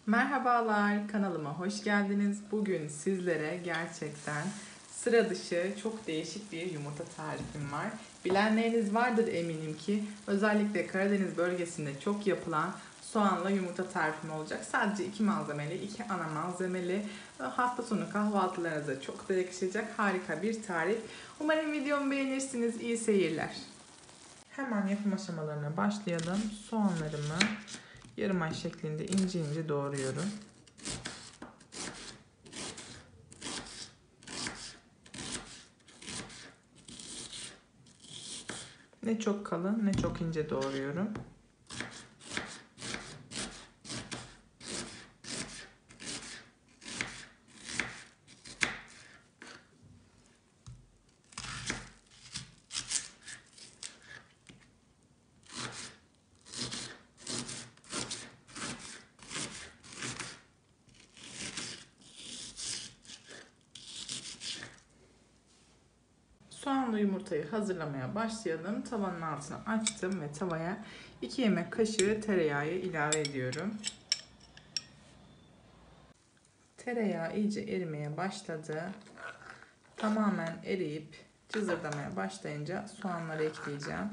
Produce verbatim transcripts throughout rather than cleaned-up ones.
Merhabalar, kanalıma hoş geldiniz. Bugün sizlere gerçekten sıra dışı çok değişik bir yumurta tarifim var. Bilenleriniz vardır eminim ki. Özellikle Karadeniz bölgesinde çok yapılan soğanla yumurta tarifim olacak. Sadece iki malzemeli, iki ana malzemeli. Hafta sonu kahvaltılarınıza çok da yakışacak harika bir tarif. Umarım videomu beğenirsiniz. İyi seyirler. Hemen yapım aşamalarına başlayalım. Soğanlarımı yarım ay şeklinde ince ince doğruyorum. Ne çok kalın ne çok ince doğruyorum. Soğanlı yumurtayı hazırlamaya başlayalım. Tavanın altını açtım ve tavaya iki yemek kaşığı tereyağı ilave ediyorum. Tereyağı iyice erimeye başladı. Tamamen eriyip cızırdamaya başlayınca soğanları ekleyeceğim.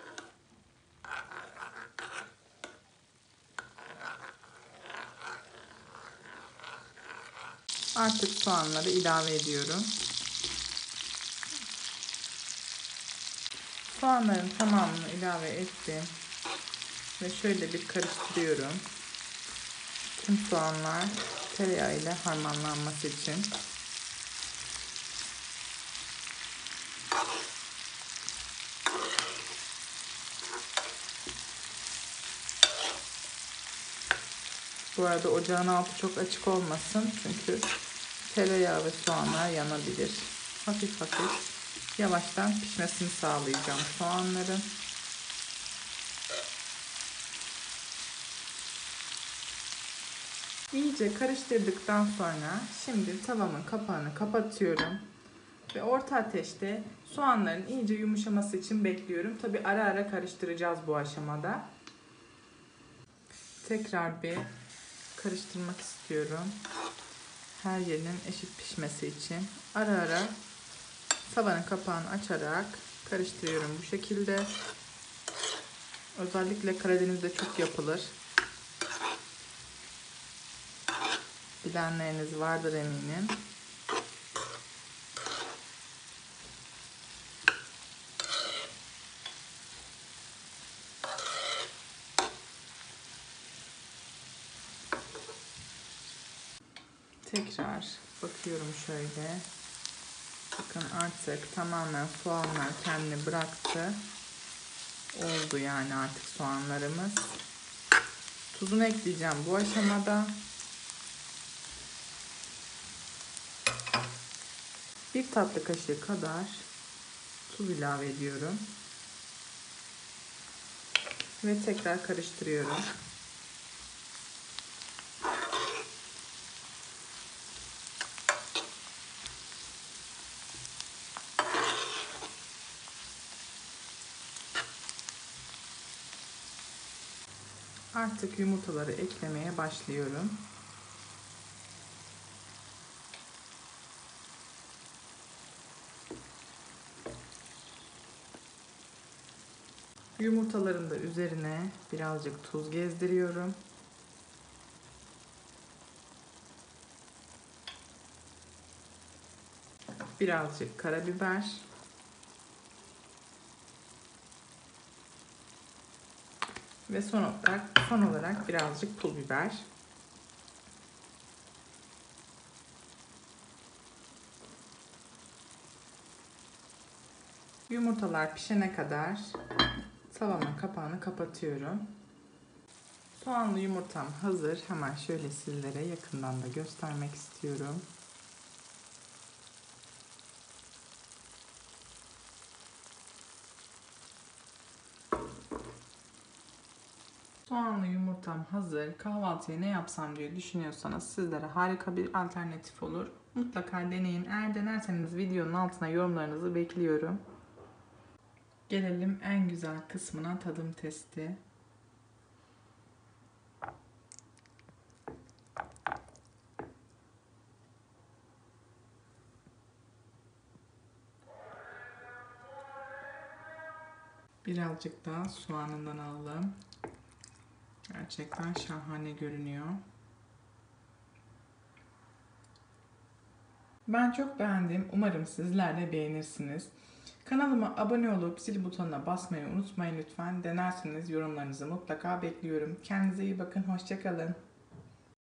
Artık soğanları ilave ediyorum. Soğanların tamamını ilave ettim ve şöyle bir karıştırıyorum. Tüm soğanlar tereyağı ile harmanlanması için. Bu arada ocağın altı çok açık olmasın çünkü tereyağı ve soğanlar yanabilir. Hafif hafif yavaştan pişmesini sağlayacağım soğanların. İyice karıştırdıktan sonra şimdi tavamın kapağını kapatıyorum ve orta ateşte soğanların iyice yumuşaması için bekliyorum. Tabi ara ara karıştıracağız bu aşamada. Tekrar bir karıştırmak istiyorum. Her yerinin eşit pişmesi için ara ara tavanın kapağını açarak karıştırıyorum bu şekilde. Özellikle Karadeniz'de çok yapılır. Bilenleriniz vardır eminim. Tekrar bakıyorum şöyle. Bakın artık tamamen soğanlar kendini bıraktı. Oldu yani artık soğanlarımız. Tuzunu ekleyeceğim bu aşamada. Bir tatlı kaşığı kadar tuz ilave ediyorum. Ve tekrar karıştırıyorum. Artık yumurtaları eklemeye başlıyorum. Yumurtaların da üzerine birazcık tuz gezdiriyorum. Birazcık karabiber. Ve son olarak, son olarak birazcık pul biber. Yumurtalar pişene kadar tavamın kapağını kapatıyorum. Soğanlı yumurtam hazır. Hemen şöyle sizlere yakından da göstermek istiyorum. Soğanlı yumurtam hazır. Kahvaltıya ne yapsam diye düşünüyorsanız sizlere harika bir alternatif olur. Mutlaka deneyin. Eğer denerseniz videonun altına yorumlarınızı bekliyorum. Gelelim en güzel kısmına, tadım testi. Birazcık daha soğanından alalım. Gerçekten şahane görünüyor. Ben çok beğendim. Umarım sizler de beğenirsiniz. Kanalıma abone olup zil butonuna basmayı unutmayın lütfen. Denerseniz yorumlarınızı mutlaka bekliyorum. Kendinize iyi bakın. Hoşça kalın.